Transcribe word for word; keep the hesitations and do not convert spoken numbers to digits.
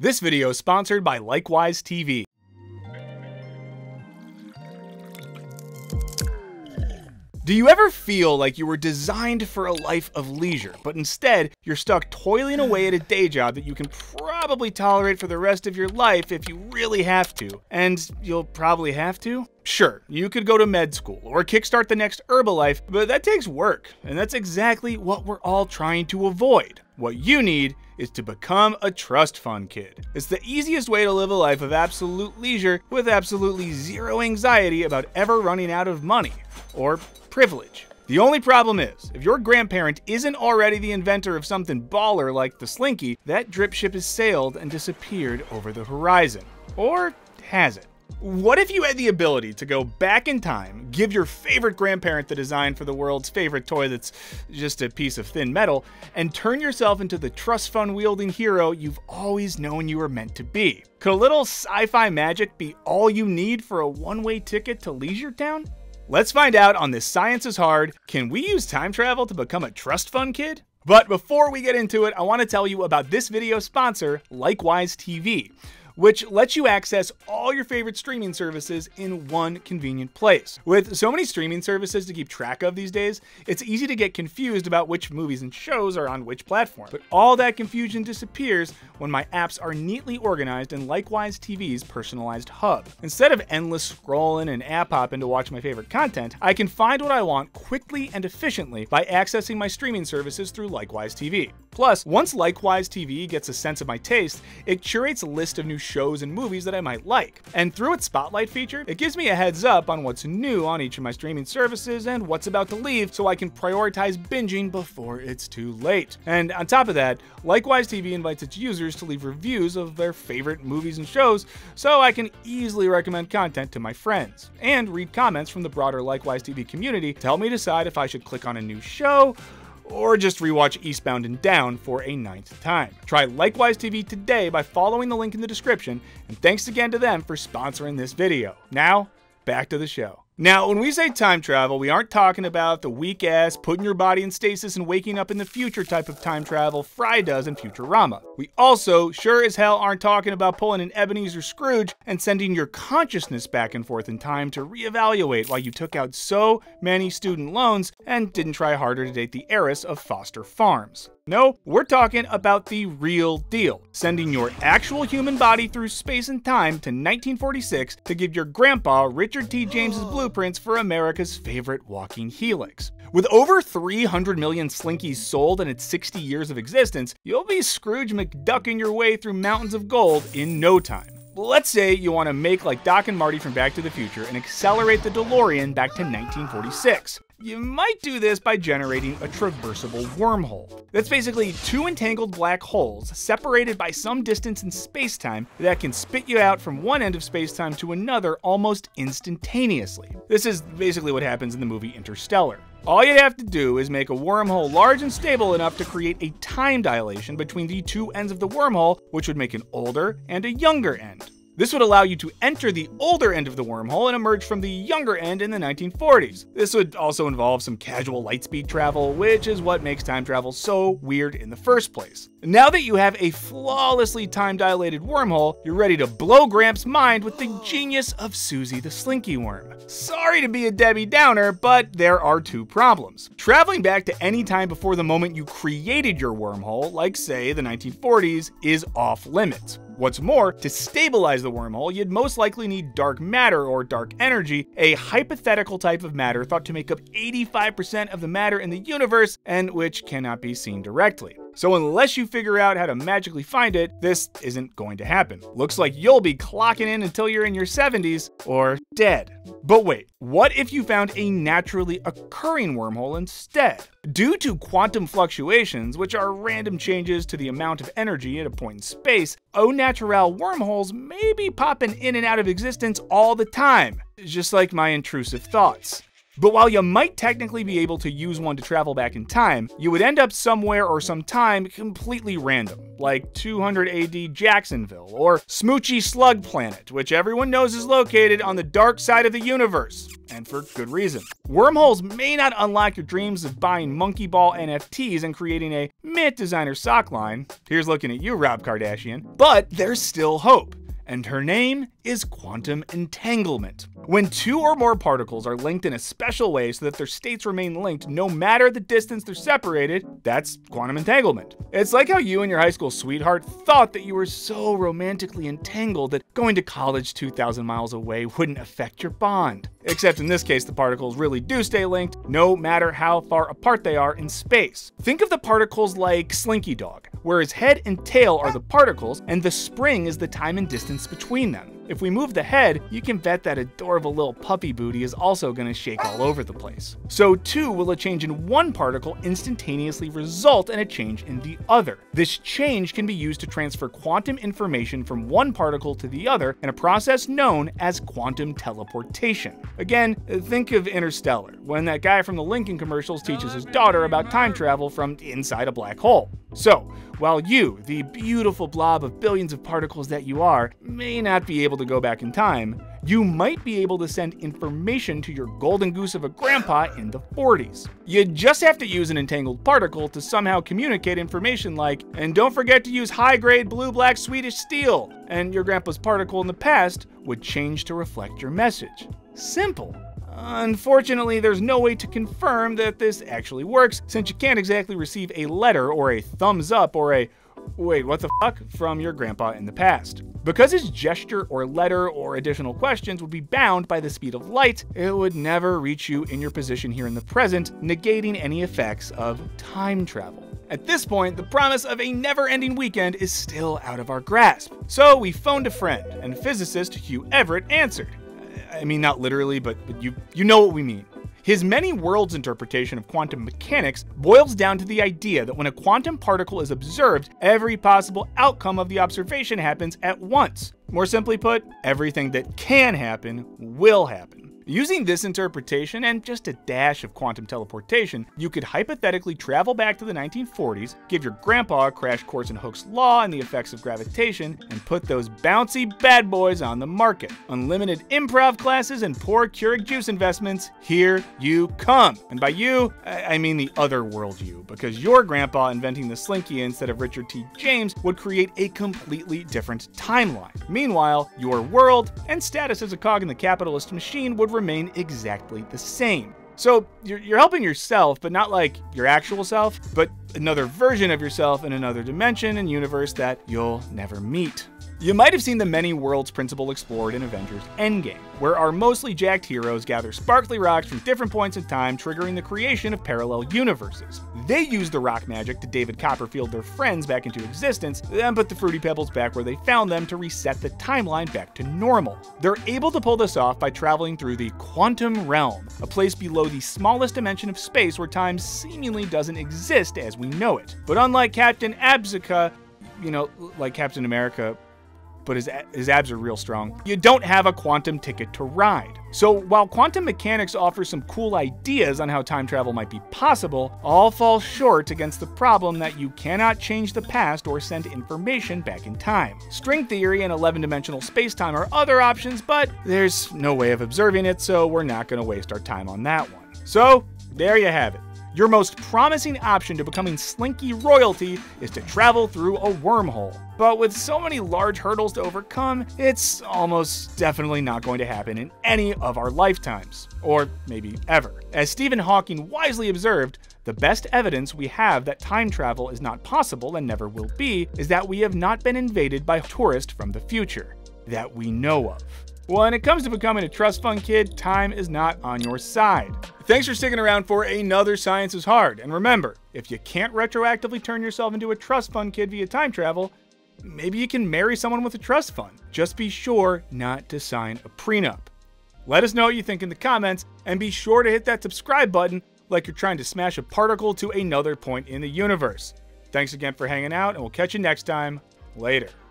This video is sponsored by Likewise T V. Do you ever feel like you were designed for a life of leisure, but instead you're stuck toiling away at a day job that you can probably tolerate for the rest of your life if you really have to? And you'll probably have to? Sure, you could go to med school or kickstart the next Herbalife, but that takes work, and that's exactly what we're all trying to avoid. What you need is to become a trust fund kid. It's the easiest way to live a life of absolute leisure with absolutely zero anxiety about ever running out of money or privilege. The only problem is, if your grandparent isn't already the inventor of something baller like the Slinky, that drip ship has sailed and disappeared over the horizon. Or has it? What if you had the ability to go back in time, give your favorite grandparent the design for the world's favorite toy that's just a piece of thin metal, and turn yourself into the trust fund wielding hero you've always known you were meant to be? Could a little sci-fi magic be all you need for a one-way ticket to Leisure Town? Let's find out on this Science is Hard. Can we use time travel to become a trust fund kid? But before we get into it, I want to tell you about this video sponsor, Likewise T V, which lets you access all your favorite streaming services in one convenient place. With so many streaming services to keep track of these days, it's easy to get confused about which movies and shows are on which platform. But all that confusion disappears when my apps are neatly organized in Likewise T V's personalized hub. Instead of endless scrolling and app hopping to watch my favorite content, I can find what I want quickly and efficiently by accessing my streaming services through Likewise T V. Plus, once Likewise T V gets a sense of my taste, it curates a list of new shows and movies that I might like. And through its Spotlight feature, it gives me a heads up on what's new on each of my streaming services and what's about to leave, so I can prioritize binging before it's too late. And on top of that, Likewise T V invites its users to leave reviews of their favorite movies and shows, so I can easily recommend content to my friends, and read comments from the broader Likewise T V community to help me decide if I should click on a new show, or just rewatch Eastbound and Down for a ninth time. Try Likewise T V today by following the link in the description, and thanks again to them for sponsoring this video. Now, back to the show. Now, when we say time travel, we aren't talking about the weak-ass, putting your body in stasis and waking up in the future type of time travel Fry does in Futurama. We also sure as hell aren't talking about pulling an Ebenezer Scrooge and sending your consciousness back and forth in time to reevaluate why you took out so many student loans and didn't try harder to date the heiress of Foster Farms. No, we're talking about the real deal. Sending your actual human body through space and time to nineteen forty-six to give your grandpa Richard T. James's blueprints for America's favorite walking helix. With over three hundred million Slinkies sold in its sixty years of existence, you'll be Scrooge McDucking your way through mountains of gold in no time. Let's say you want to make like Doc and Marty from Back to the Future and accelerate the DeLorean back to nineteen forty-six. You might do this by generating a traversable wormhole. That's basically two entangled black holes separated by some distance in space-time that can spit you out from one end of space-time to another almost instantaneously. This is basically what happens in the movie Interstellar. All you have to do is make a wormhole large and stable enough to create a time dilation between the two ends of the wormhole, which would make an older and a younger end. This would allow you to enter the older end of the wormhole and emerge from the younger end in the nineteen forties. This would also involve some casual lightspeed travel, which is what makes time travel so weird in the first place. Now that you have a flawlessly time-dilated wormhole, you're ready to blow Gramps' mind with the genius of Susie the Slinky Worm. Sorry to be a Debbie Downer, but there are two problems. Traveling back to any time before the moment you created your wormhole, like say the nineteen forties, is off limits. What's more, to stabilize the wormhole, you'd most likely need dark matter or dark energy, a hypothetical type of matter thought to make up eighty-five percent of the matter in the universe and which cannot be seen directly. So unless you figure out how to magically find it, this isn't going to happen. Looks like you'll be clocking in until you're in your seventies or dead. But wait, what if you found a naturally occurring wormhole instead? Due to quantum fluctuations, which are random changes to the amount of energy at a point in space, au naturel wormholes may be popping in and out of existence all the time, just like my intrusive thoughts. But while you might technically be able to use one to travel back in time, you would end up somewhere or sometime completely random, like two hundred A D Jacksonville, or Smoochy Slug Planet, which everyone knows is located on the dark side of the universe. And for good reason. Wormholes may not unlock your dreams of buying Monkey Ball N F Ts and creating a Mint designer sock line. Here's looking at you, Rob Kardashian. But there's still hope. And her name is quantum entanglement. When two or more particles are linked in a special way so that their states remain linked no matter the distance they're separated, that's quantum entanglement. It's like how you and your high school sweetheart thought that you were so romantically entangled that going to college two thousand miles away wouldn't affect your bond. Except in this case, the particles really do stay linked, no matter how far apart they are in space. Think of the particles like Slinky Dog, where his head and tail are the particles, and the spring is the time and distance between them. If we move the head, you can bet that adorable little puppy booty is also going to shake all over the place. So too will a change in one particle instantaneously result in a change in the other. This change can be used to transfer quantum information from one particle to the other in a process known as quantum teleportation. Again, think of Interstellar, when that guy from the Lincoln commercials teaches his daughter about time travel from inside a black hole. So, while you, the beautiful blob of billions of particles that you are, may not be able to go back in time, you might be able to send information to your golden goose of a grandpa in the forties. You just have to use an entangled particle to somehow communicate information like, and don't forget to use high-grade blue-black Swedish steel, and your grandpa's particle in the past would change to reflect your message. Simple. Unfortunately, there's no way to confirm that this actually works, since you can't exactly receive a letter or a thumbs up or a wait, what the fuck from your grandpa in the past. Because his gesture or letter or additional questions would be bound by the speed of light, it would never reach you in your position here in the present, negating any effects of time travel. At this point, the promise of a never-ending weekend is still out of our grasp. So we phoned a friend, and physicist Hugh Everett answered. I mean, not literally, but, but you, you know what we mean. His many worlds interpretation of quantum mechanics boils down to the idea that when a quantum particle is observed, every possible outcome of the observation happens at once. More simply put, everything that can happen will happen. Using this interpretation and just a dash of quantum teleportation, you could hypothetically travel back to the nineteen forties, give your grandpa a crash course in Hooke's law and the effects of gravitation, and put those bouncy bad boys on the market. Unlimited improv classes and poor Keurig juice investments, here you come. And by you, I mean the other world you, because your grandpa inventing the Slinky instead of Richard T. James would create a completely different timeline. Meanwhile, your world and status as a cog in the capitalist machine would remain exactly the same. So you're, you're helping yourself, but not like your actual self, but another version of yourself in another dimension and universe that you'll never meet. You might have seen the many worlds principle explored in Avengers Endgame, where our mostly jacked heroes gather sparkly rocks from different points in time, triggering the creation of parallel universes. They use the rock magic to David Copperfield their friends back into existence, then put the Fruity Pebbles back where they found them to reset the timeline back to normal. They're able to pull this off by traveling through the quantum realm, a place below the smallest dimension of space where time seemingly doesn't exist as we know it. But unlike Captain Abzica, you know, like Captain America, but his, his abs are real strong, you don't have a quantum ticket to ride. So while quantum mechanics offers some cool ideas on how time travel might be possible, all fall short against the problem that you cannot change the past or send information back in time. String theory and eleven-dimensional space-time are other options, but there's no way of observing it, so we're not going to waste our time on that one. So there you have it. Your most promising option to becoming Slinky royalty is to travel through a wormhole. But with so many large hurdles to overcome, it's almost definitely not going to happen in any of our lifetimes. Or maybe ever. As Stephen Hawking wisely observed, the best evidence we have that time travel is not possible and never will be is that we have not been invaded by tourists from the future. That we know of. When it comes to becoming a trust fund kid, time is not on your side. Thanks for sticking around for another Science is Hard. And remember, if you can't retroactively turn yourself into a trust fund kid via time travel, maybe you can marry someone with a trust fund. Just be sure not to sign a prenup. Let us know what you think in the comments, and be sure to hit that subscribe button like you're trying to smash a particle to another point in the universe. Thanks again for hanging out, and we'll catch you next time. Later.